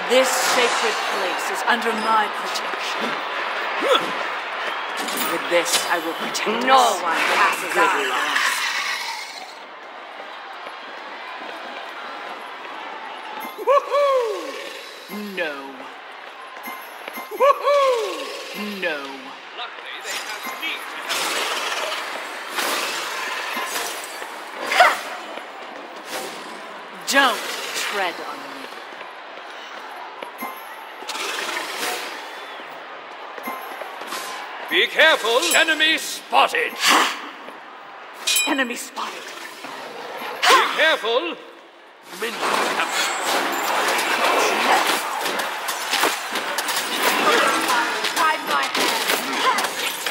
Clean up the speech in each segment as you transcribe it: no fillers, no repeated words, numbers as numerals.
This sacred place is under my protection. With this, I will protect No us. one passes Good on. luck. Woohoo! No. Woohoo! No. Luckily, they have me to help. Don't tread on me. Be careful! Enemy spotted! Enemy spotted. Be careful! Minions have Hide my hand.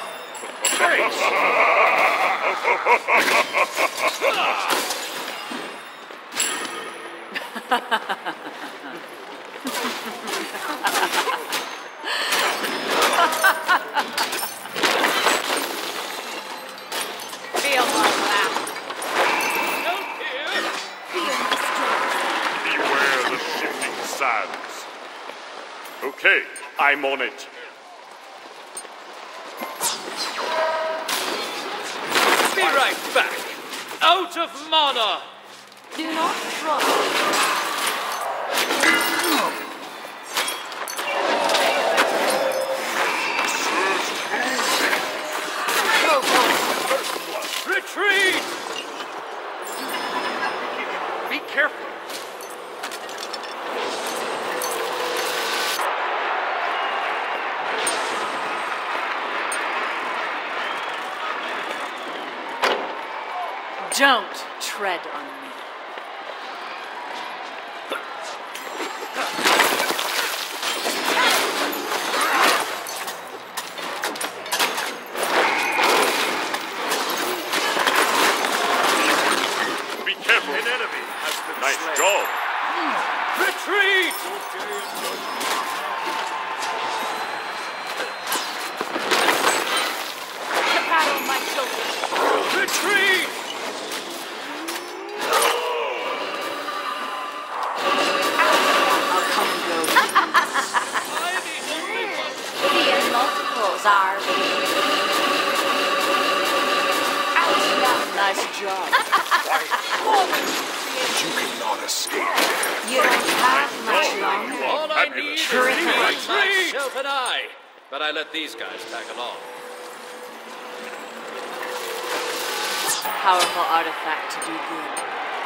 Feel my wrath. help here! Beware the shifting sands. Okay, I'm on it. Be right back! Out of mana! Do not trust. Retreat! Be careful. Don't tread on me. Be careful. An enemy has been nice job. Retreat! To battle my children. Retreat! I'll come and go. I'm the only one. The multiples are Nice job. You cannot escape. You don't have much longer. All I need is Terrific. myself and I. But I let these guys tag along. Powerful artifact to do good.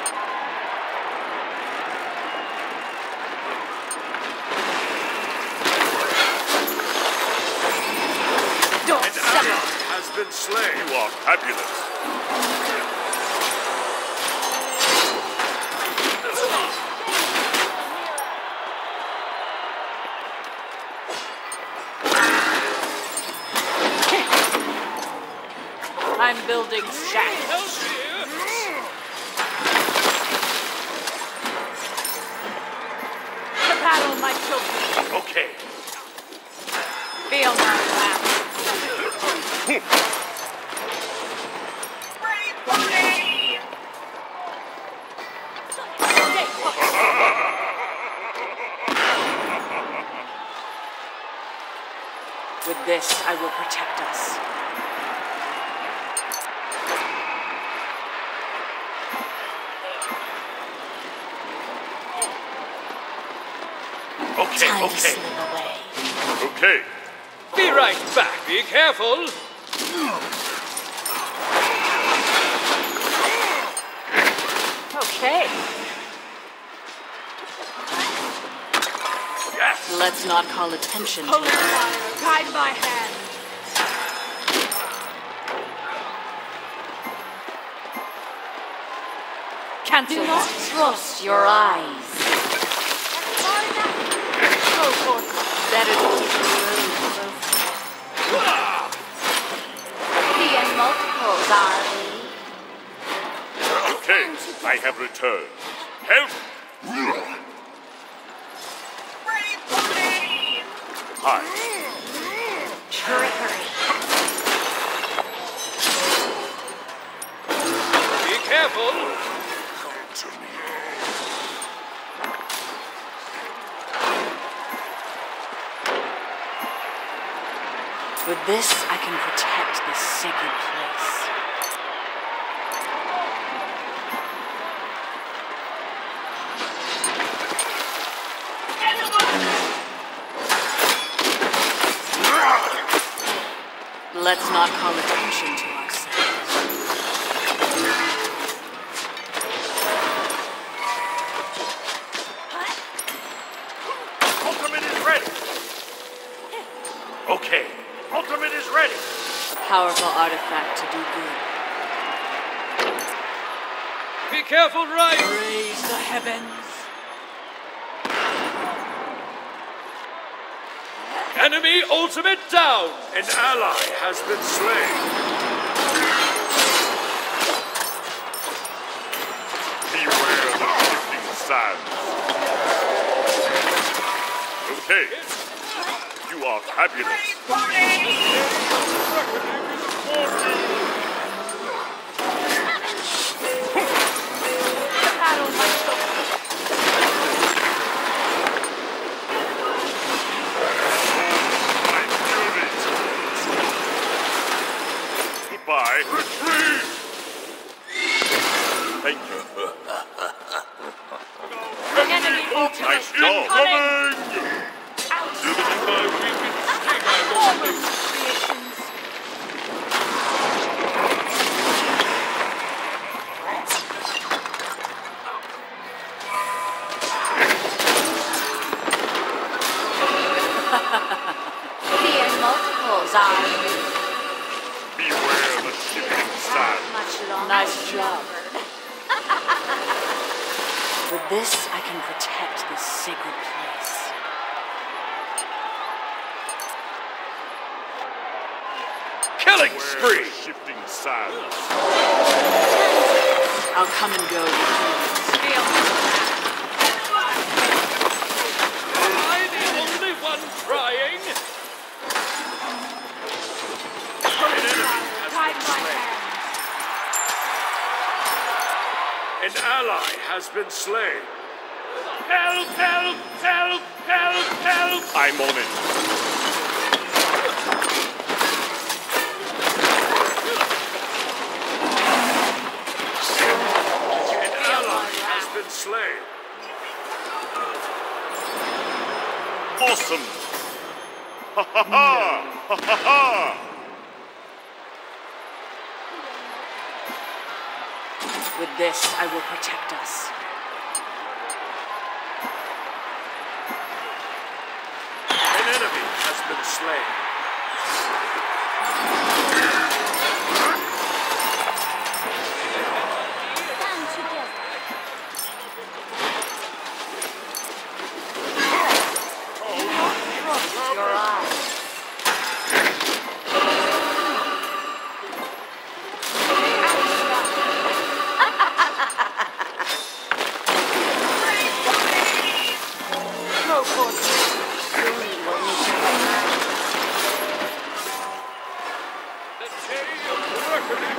Don't An settle. ally has been slain. You are fabulous. I'm building stacks. Help here! To battle my children. Okay. Feel my wrath. Stay put. With this, I will protect us. Okay, Time to okay. slip away. Okay. Be right back. Be careful. Okay. Yes. Let's not call attention to Holy it. fire, guide my hand. Cancel. Do not trust your eyes. Go forth. Better to keep the road The multiples are Okay, I have returned. Help! Hi. trickery. Be careful. With this, I can protect this sacred place. Let's not call attention to ourselves. Ultimate is ready. Okay, ultimate is ready. A powerful artifact to do good. Be careful, Ryan! Praise the heavens. Enemy ultimate down! An ally has been slain. Beware the shifting sands. Okay, you are fabulous. My fury. Goodbye. Retreat! Thank you. Enemy ultimate Nice job. incoming! Fear multiples are Beware the shifting sands. much longer. Nice job. With this, I can protect this sacred place. Killing Beware spree! the shifting sands. I'll come and go with you. Am I the only one trying? An enemy has Guide been my slain. hands. An ally has been slain. Help! Help! Help! Help! Help! I'm on it. An ally has been slain. Awesome! Ha ha ha! Ha ha ha! With this, I will protect us. An enemy has been slain. Stand together. Trust your eyes. No force. Soon you will need to The chain of reckoning!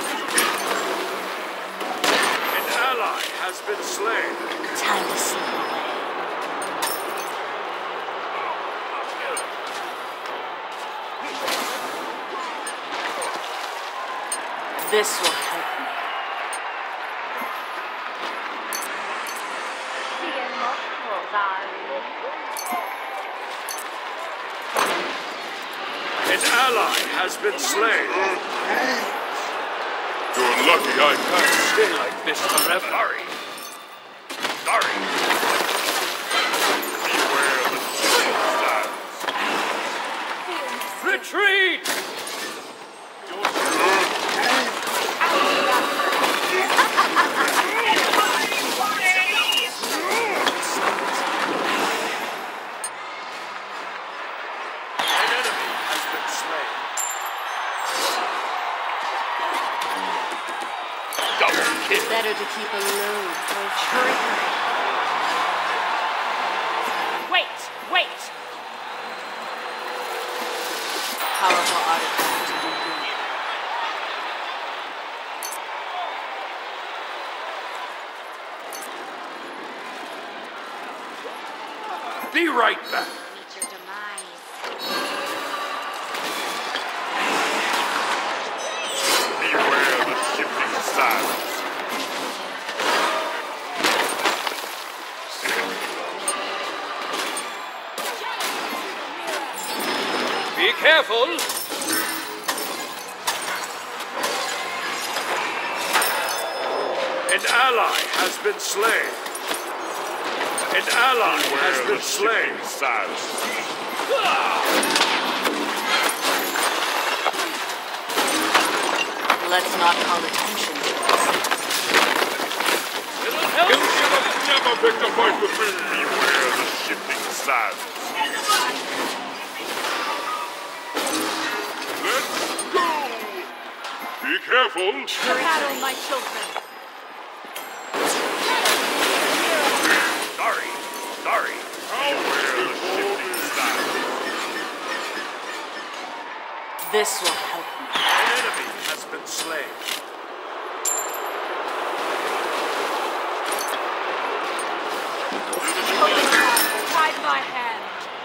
An ally has been slain. time to slip away. This will help me. Fear multiples are An ally has been slain. You're lucky I can't stay like this forever. Sorry. Beware the shifting sands. Retreat! An enemy has been slain. Double kill. Better to keep a load for a trigger. Wait! Wait! Powerful artifact to do good. Be right back. Meet your demise. sands. Be careful! An ally has been slain. An ally has been slain. Sands. Let's not call attention to this. It'll help! You should have never picked a fight with me. Beware the shifting sands. Let's go! Be careful. Battle, my children. Sorry. Beware the shifting sands. This will help me. An enemy has been slain. Hide my hand.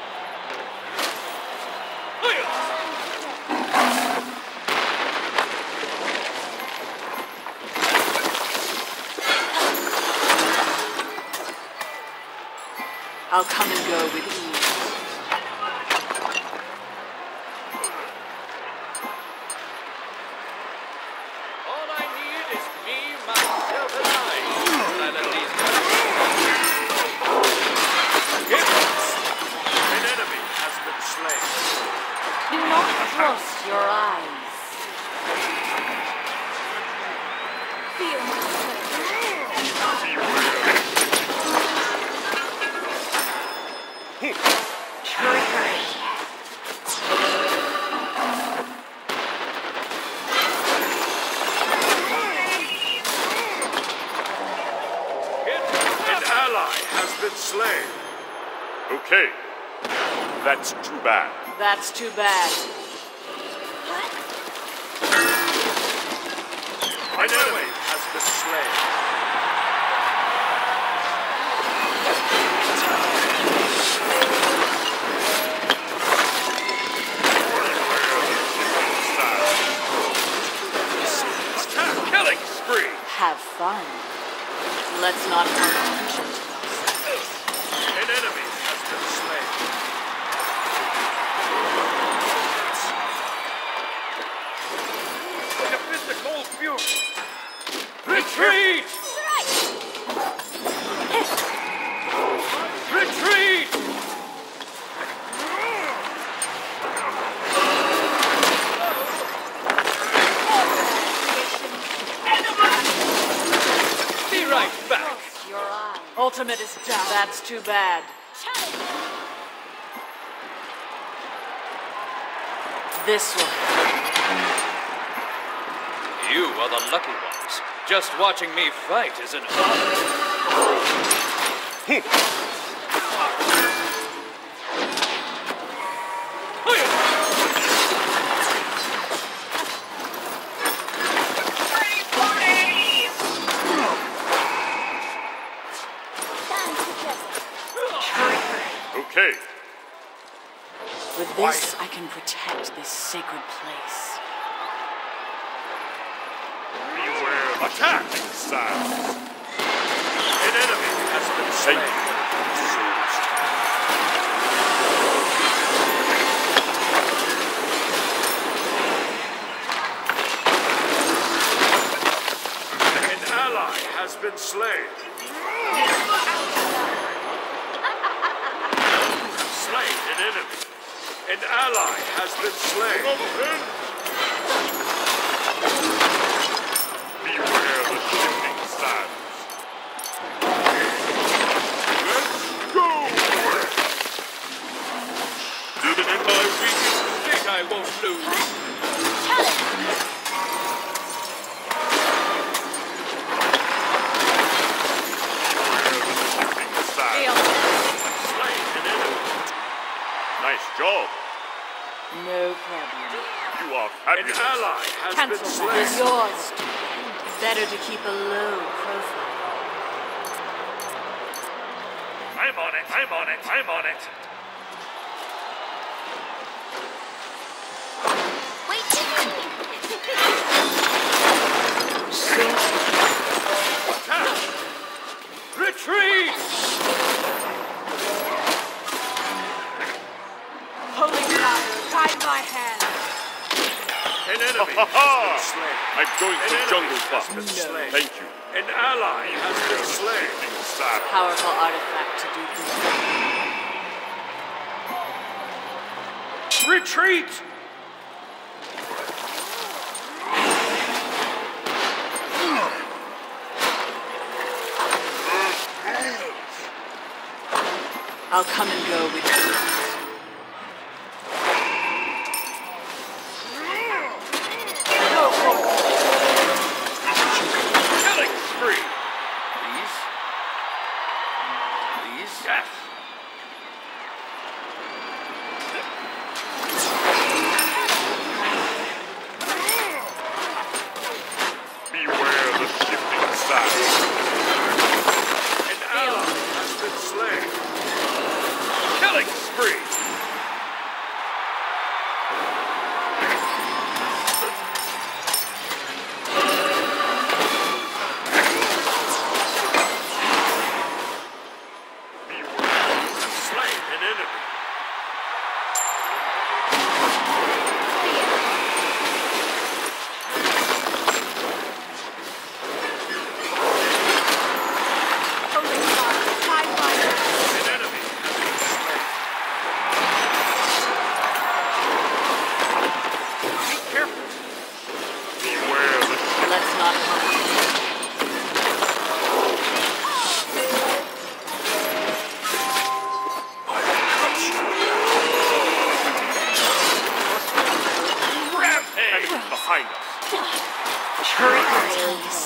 I'll come and go with ease. All I need is me, myself, and I. When I let these guys... An enemy has been slain. Do not trust your eyes. Feel my An ally has been slain. Okay. That's too bad. That's too bad. An enemy has been slain. Attack! Killing spree! Have fun. Let's not call attention to this. An enemy has been slain. Like a physical fury! Retreat! Retreat! Be right back! Your eye. Ultimate is down. That's too bad. This one. You are the lucky ones. Just watching me fight is an honor. Okay. With this, I can protect this sacred place. Beware attack! Sands. An enemy has been slain. An ally has been slain. Slain an enemy. An ally has been slain. Beware the shifting sands. Let's go! Even in my weakest state, I won't lose. Slain an enemy. Nice job. No problem. You are fabulous. An ally has been Cancel that. It's slain. yours. Better to keep a low profile. I'm on it. I'm on it. I'm on it. Wait. So I'm going to Jungle Club. Thank you. An ally has been slain. Powerful artifact to do good. Retreat! I'll come and go with you. Killing spree! Please? Please? Yes! Beware the shifting sands. An ally has been slain. Killing spree! Slain an enemy. An enemy has been slain. Be careful. Beware the Let's not hunt. rampage behind us. Hurry, please.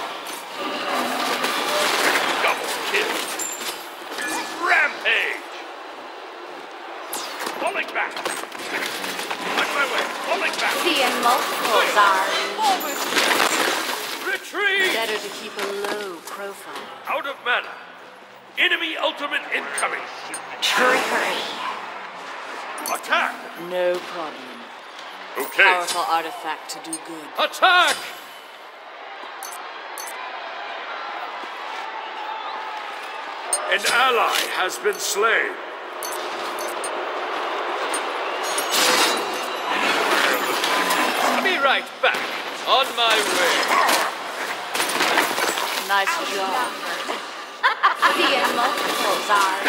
Double kill. Rampage. Falling back. On my way. Falling back. Seeing multiples are Retreat. Better to keep a low profile. Out of mana. Enemy ultimate incoming. Hurry. Attack. No problem. Okay. Powerful artifact to do good. Attack! An ally has been slain. I'll be right back. On my way. Nice job. seeing multiples are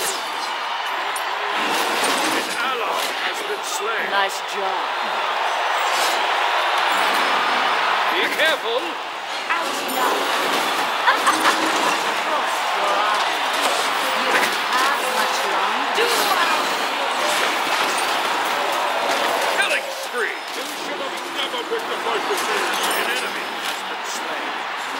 An ally has been slain. Nice job. Be careful. outnumbered. Cross your eyes. You don't have much longer. Killing spree. You should have never picked a fight with me. An enemy has been slain.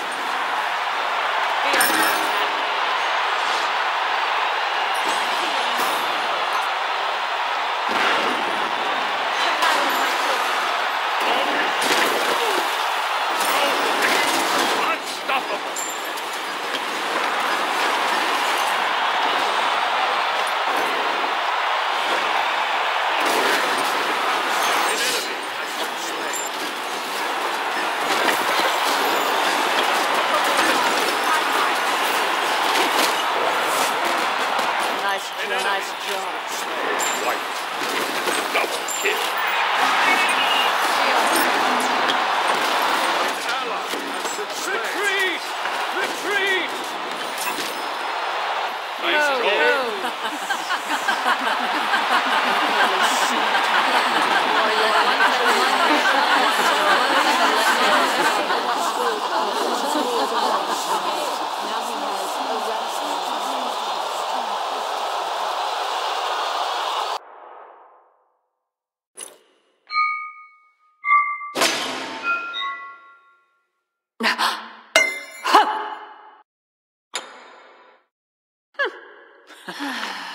Unstoppable. An enemy has been slain. Nice job. White. Double kill. An ally has been slain. Retreat! Retreat! Nice goal. Huh.